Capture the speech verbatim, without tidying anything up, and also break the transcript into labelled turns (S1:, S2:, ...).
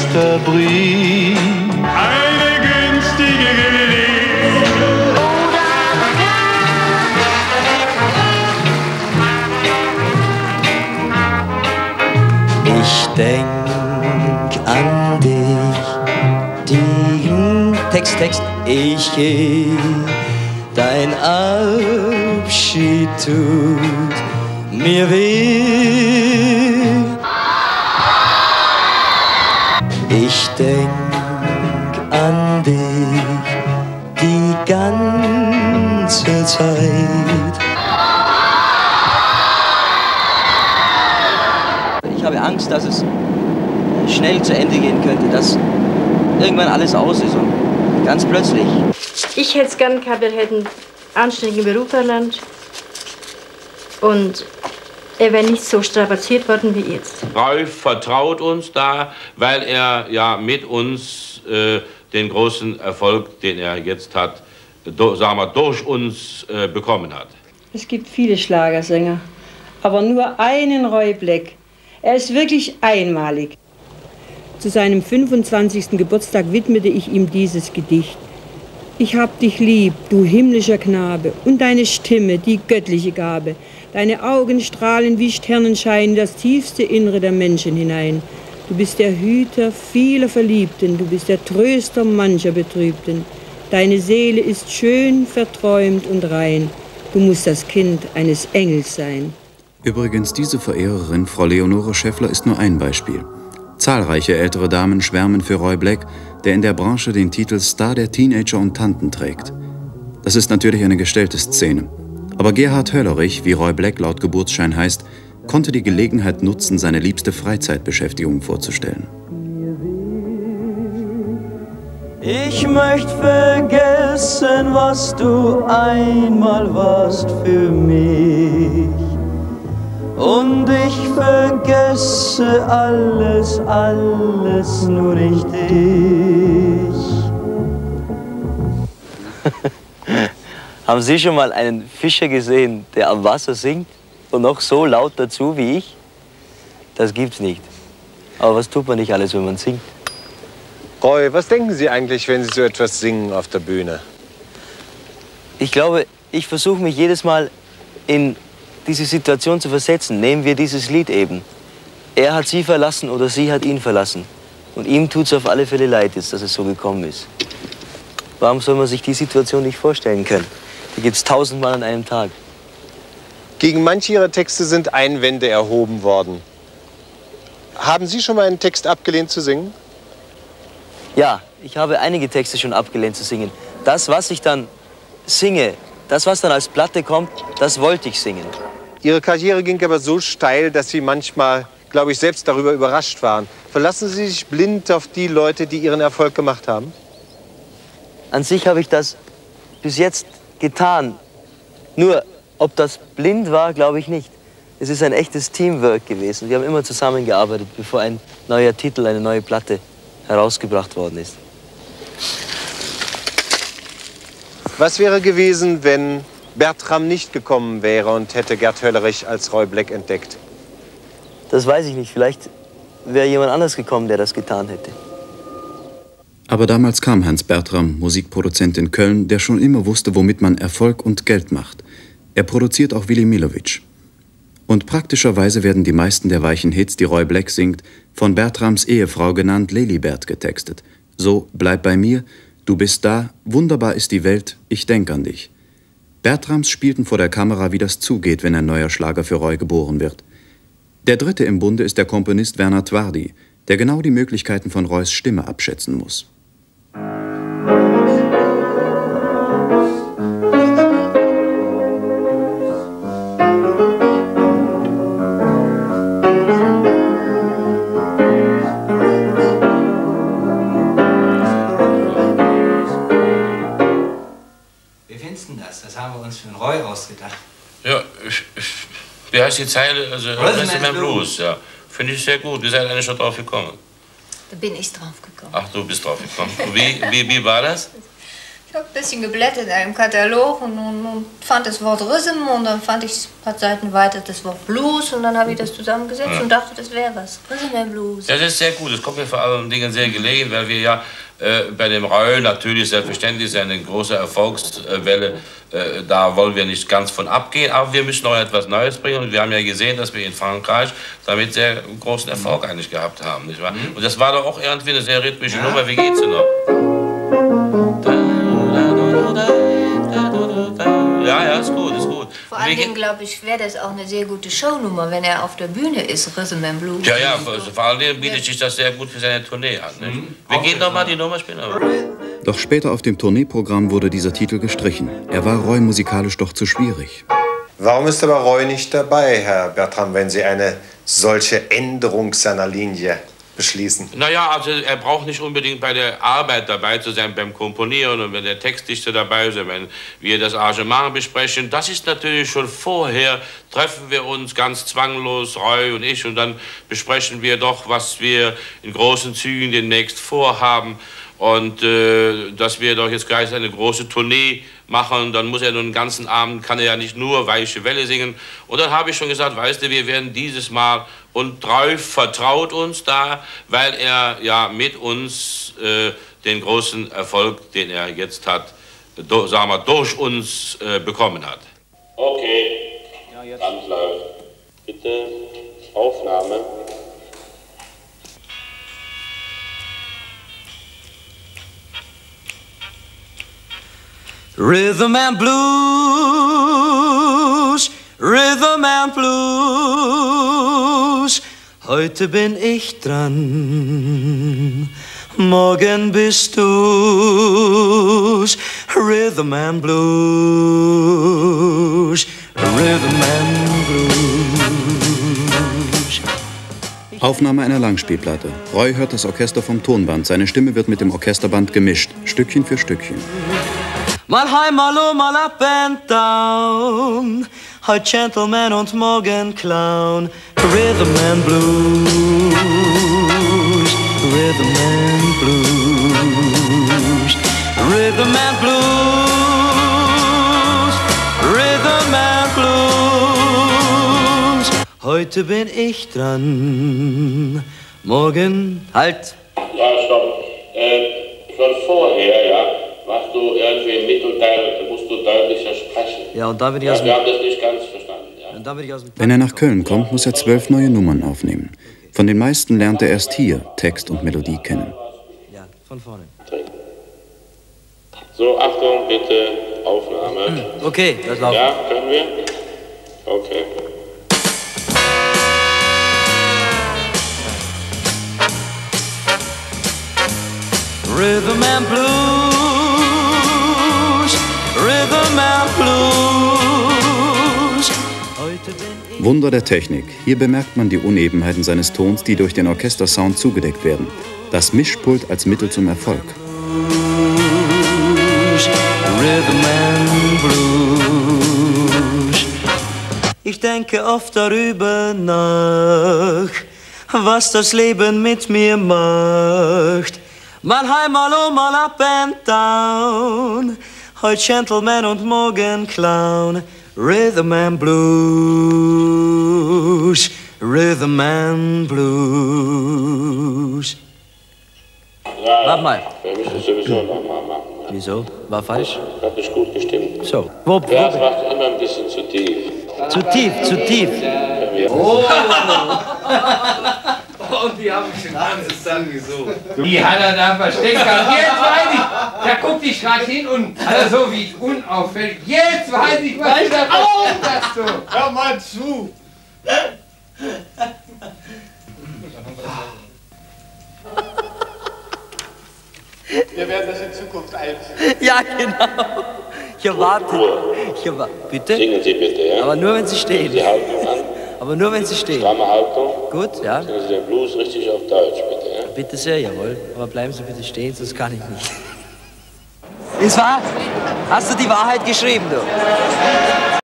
S1: erster Brief. Eine günstige Gelegenheit.
S2: Ich denk an dich, die Text, Text, ich geh, dein Abschied tut mir weh. Ich denk an dich die ganze Zeit.
S3: Ich habe Angst, dass es schnell zu Ende gehen könnte, dass irgendwann alles aus ist und ganz plötzlich.
S4: Ich hätte es gern gehabt, er hätte einen anständigen Beruf erlernt und er wäre nicht so strapaziert worden wie jetzt.
S5: Rolf vertraut uns da, weil er ja mit uns äh, den großen Erfolg, den er jetzt hat, do, sagen wir, durch uns äh, bekommen hat.
S6: Es gibt viele Schlagersänger, aber nur einen Roy Black. Er ist wirklich einmalig. Zu seinem fünfundzwanzigsten Geburtstag widmete ich ihm dieses Gedicht. Ich hab dich lieb, du himmlischer Knabe, und deine Stimme, die göttliche Gabe. Deine Augen strahlen wie Sternenschein in das tiefste Innere der Menschen hinein. Du bist der Hüter vieler Verliebten, du bist der Tröster mancher Betrübten. Deine Seele ist schön, verträumt und rein. Du musst das Kind eines Engels sein.
S7: Übrigens, diese Verehrerin, Frau Leonore Schäffler, ist nur ein Beispiel. Zahlreiche ältere Damen schwärmen für Roy Black, der in der Branche den Titel Star der Teenager und Tanten trägt. Das ist natürlich eine gestellte Szene. Aber Gerhard Höllerich, wie Roy Black laut Geburtsschein heißt, konnte die Gelegenheit nutzen, seine liebste Freizeitbeschäftigung vorzustellen.
S2: Ich möchte vergessen, was du einmal warst für mich. Und ich vergesse alles, alles, nur nicht dich.
S3: Haben Sie schon mal einen Fischer gesehen, der am Wasser singt und noch so laut dazu wie ich? Das gibt's nicht. Aber was tut man nicht alles, wenn man singt?
S8: Roy, was denken Sie eigentlich, wenn Sie so etwas singen auf der Bühne?
S3: Ich glaube, ich versuche mich jedes Mal in diese Situation zu versetzen. Nehmen wir dieses Lied eben. Er hat sie verlassen oder sie hat ihn verlassen. Und ihm tut es auf alle Fälle leid, jetzt, dass es so gekommen ist. Warum soll man sich die Situation nicht vorstellen können? Die gibt es tausendmal an einem Tag.
S8: Gegen manche Ihrer Texte sind Einwände erhoben worden. Haben Sie schon mal einen Text abgelehnt zu singen?
S3: Ja, ich habe einige Texte schon abgelehnt zu singen. Das, was ich dann singe, das, was dann als Platte kommt, das wollte ich singen.
S8: Ihre Karriere ging aber so steil, dass Sie manchmal, glaube ich, selbst darüber überrascht waren. Verlassen Sie sich blind auf die Leute, die Ihren Erfolg gemacht haben?
S3: An sich habe ich das bis jetzt getan. Nur, ob das blind war, glaube ich nicht. Es ist ein echtes Teamwork gewesen. Wir haben immer zusammengearbeitet, bevor ein neuer Titel, eine neue Platte herausgebracht worden ist.
S8: Was wäre gewesen, wenn Bertram nicht gekommen wäre und hätte Gerd Höllerich als Roy Black entdeckt?
S3: Das weiß ich nicht. Vielleicht wäre jemand anders gekommen, der das getan hätte.
S7: Aber damals kam Hans Bertram, Musikproduzent in Köln, der schon immer wusste, womit man Erfolg und Geld macht. Er produziert auch Willy Millowitsch. Und praktischerweise werden die meisten der weichen Hits, die Roy Black singt, von Bertrams Ehefrau genannt Lelibert getextet. So Bleib bei mir, Du bist da, wunderbar ist die Welt, ich denk an dich. Bertrams spielten vor der Kamera, wie das zugeht, wenn ein neuer Schlager für Roy geboren wird. Der dritte im Bunde ist der Komponist Werner Twardy, der genau die Möglichkeiten von Roys Stimme abschätzen muss.
S9: Roy ausgedacht.
S5: Ja, ich, ich, wie heißt die Zeile? Also, Rhythm Blues. Blues, ja. Finde ich sehr gut. Wie seid ihr eigentlich schon drauf gekommen?
S10: Da bin ich drauf gekommen.
S5: Ach, du bist drauf gekommen. Wie, wie, wie war das?
S10: Ich
S9: habe ein bisschen geblättert in einem Katalog und, und, und fand das Wort Rhythm und dann fand ich ein paar Seiten weiter das Wort Blues und dann habe ich das zusammengesetzt ja. und dachte, das wäre was. Rhythm and Blues.
S5: Das ist sehr gut. Das kommt mir vor allen Dingen sehr gelegen, weil wir ja äh, bei dem Roy natürlich selbstverständlich eine große Erfolgswelle, äh, da wollen wir nicht ganz von abgehen, aber wir müssen noch etwas Neues bringen und wir haben ja gesehen, dass wir in Frankreich damit sehr großen Erfolg eigentlich gehabt haben, nicht wahr? Und das war doch auch irgendwie eine sehr rhythmische Nummer. Wie geht's denn noch? Ja, ja, ist gut, ist gut.
S9: Vor allen Dingen, glaube ich, wäre das auch eine sehr gute Shownummer, wenn er auf der Bühne ist, Rhythm and Blues.
S5: Ja, ja, vor allen Dingen bietet sich das sehr gut für seine Tournee an. Nicht? Mhm. Wir gehen noch mal die Nummer spielen.
S7: Doch später auf dem Tourneeprogramm wurde dieser Titel gestrichen. Er war Roy musikalisch doch zu schwierig.
S8: Warum ist aber Roy nicht dabei, Herr Bertram, wenn Sie eine solche Änderung seiner Linie beschließen?
S5: Naja, also er braucht nicht unbedingt bei der Arbeit dabei zu sein, beim Komponieren und wenn der Textdichter dabei ist, wenn wir das Arrangement besprechen. Das ist natürlich schon vorher, treffen wir uns ganz zwanglos, Roy und ich, und dann besprechen wir doch, was wir in großen Zügen demnächst vorhaben. Und äh, dass wir doch jetzt gleich eine große Tournee machen, dann muss er nun den ganzen Abend, kann er ja nicht nur Weiche Welle singen. Und dann habe ich schon gesagt, weißt du, wir werden dieses Mal, und Roy vertraut uns da, weil er ja mit uns äh, den großen Erfolg, den er jetzt hat, do, sagen wir, durch uns äh, bekommen hat. Okay, ja, jetzt. Ganz läuft. Bitte, Aufnahme.
S2: Rhythm and Blues, Rhythm and Blues. Heute bin ich dran, morgen bist du's. Rhythm and Blues, Rhythm and Blues.
S7: Aufnahme einer Langspielplatte. Roy hört das Orchester vom Tonband. Seine Stimme wird mit dem Orchesterband gemischt, Stückchen für Stückchen.
S2: Mal high, mal low, mal up and down. Heute Gentleman und morgen Clown. Rhythm and Blues, Rhythm and Blues, Rhythm and Blues, Rhythm and Blues. Heute bin ich dran, morgen halt.
S5: Ja, stopp. Äh, schon vorher, ja. Machst du irgendwie im Mittelteil, musst du deutlicher sprechen.
S2: Ja, und da bin ich aus dem...
S5: Wir haben das nicht ganz verstanden. Ja.
S2: Und da bin ich aus dem...
S7: Wenn er nach Köln kommt, muss er zwölf neue Nummern aufnehmen. Von den meisten lernt er erst hier Text und Melodie kennen.
S2: Ja, von vorne.
S5: So, Achtung, bitte, Aufnahme.
S2: Okay, das läuft.
S5: Ja, können wir? Okay.
S2: Rhythm and Blues, Rhythm and Blues. Heute bin ich...
S7: Wunder der Technik. Hier bemerkt man die Unebenheiten seines Tons, die durch den Orchestersound zugedeckt werden. Das Mischpult als Mittel zum Erfolg.
S2: Blues, Rhythm and Blues. Ich denke oft darüber nach, was das Leben mit mir macht. Mal high, mal low, mal up and down. Heute Gentleman und morgen Clown. Rhythm and Blues, Rhythm and Blues.
S5: Ja,
S2: warte mal.
S5: Wir müssen es sowieso nochmal machen. Ja.
S2: Wieso? War falsch?
S5: Hat nicht gut gestimmt.
S2: So. Wo, wo?
S5: Ja, es macht immer ein bisschen zu tief.
S2: Zu tief, zu tief.
S5: Oh!
S10: Und die haben schon ganzes dann gesucht. Die hat er da versteckt. Jetzt weiß ich, da guckt die gerade hin und also so wie unauffällig. Jetzt weiß ich, was du da versteckt hast. So. Hör mal zu. Wir werden das in Zukunft einführen.
S2: Ja, genau. Ich erwarte. Ich erwarte. Bitte?
S5: Singen Sie bitte, ja?
S2: Aber nur, wenn Sie stehen.
S5: Die Haltung an.
S2: Aber nur, wenn Sie stehen.
S5: Stramme Haltung.
S2: Gut, ja.
S5: Singen Sie den Blues richtig auf Deutsch, bitte, ja?
S2: Bitte sehr, jawohl. Aber bleiben Sie bitte stehen, sonst kann ich nicht. Es war... Hast du die Wahrheit geschrieben, du?